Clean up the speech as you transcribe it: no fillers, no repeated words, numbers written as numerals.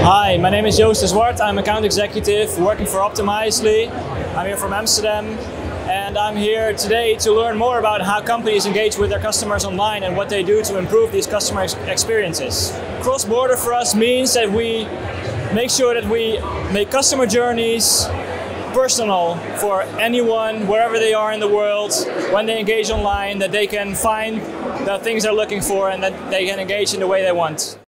Hi, my name is Joost Zwart. I'm account executive working for Optimizely. I'm here from Amsterdam, and I'm here today to learn more about how companies engage with their customers online and what they do to improve these customer experiences. Cross-border for us means that we make sure that we make customer journeys personal for anyone, wherever they are in the world. When they engage online, that they can find the things they're looking for and that they can engage in the way they want.